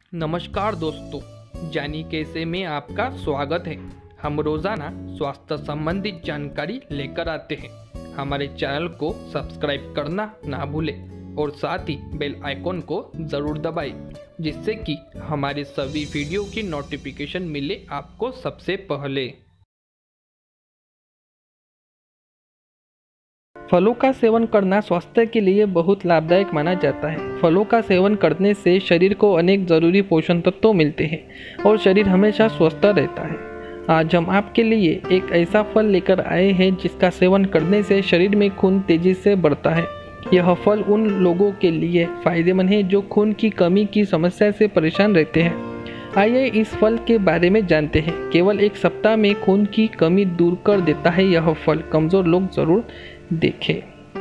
नमस्कार दोस्तों, जानी कैसे में आपका स्वागत है। हम रोजाना स्वास्थ्य संबंधित जानकारी लेकर आते हैं। हमारे चैनल को सब्सक्राइब करना ना भूलें और साथ ही बेल आइकॉन को ज़रूर दबाएं, जिससे कि हमारे सभी वीडियो की नोटिफिकेशन मिले आपको सबसे पहले। फलों का सेवन करना स्वास्थ्य के लिए बहुत लाभदायक माना जाता है। फलों का सेवन करने से शरीर को अनेक जरूरी पोषण तत्व मिलते हैं और शरीर हमेशा स्वस्थ रहता है। आज हम आपके लिए एक ऐसा फल लेकर आए हैं जिसका सेवन करने से शरीर में खून तेजी से बढ़ता है। यह फल उन लोगों के लिए फायदेमंद है जो खून की कमी की समस्या से परेशान रहते हैं। आइए इस फल के बारे में जानते हैं। केवल एक सप्ताह में खून की कमी दूर कर देता है यह फल। कमजोर लोग जरूर देखें।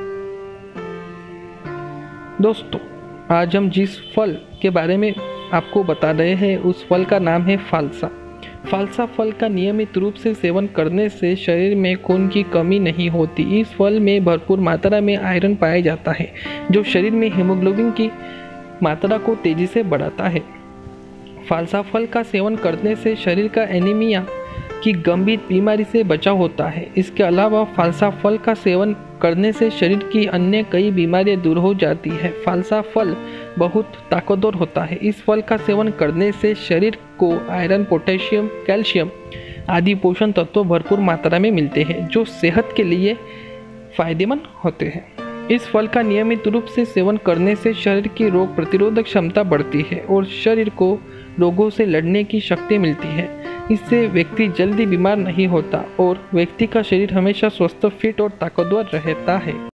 दोस्तों, आज हम जिस फल के बारे में आपको बता रहे हैं उस फल का नाम है फालसा। फालसा फल का नियमित रूप से सेवन करने से शरीर में खून की कमी नहीं होती। इस फल में भरपूर मात्रा में आयरन पाया जाता है जो शरीर में हीमोग्लोबिन की मात्रा को तेजी से बढ़ाता है। फालसा फल का सेवन करने से शरीर का एनीमिया की गंभीर बीमारी से बचाव होता है। इसके अलावा फालसा फल का सेवन करने से शरीर की अन्य कई बीमारियां दूर हो जाती है। फालसा फल बहुत ताकतवर होता है। इस फल का सेवन करने से शरीर को आयरन, पोटेशियम, कैल्शियम आदि पोषण तत्व भरपूर मात्रा में मिलते हैं जो सेहत के लिए फायदेमंद होते हैं। इस फल का नियमित रूप से सेवन करने से शरीर की रोग प्रतिरोधक क्षमता बढ़ती है और शरीर को रोगों से लड़ने की शक्ति मिलती है। इससे व्यक्ति जल्दी बीमार नहीं होता और व्यक्ति का शरीर हमेशा स्वस्थ, फिट और ताकतवर रहता है।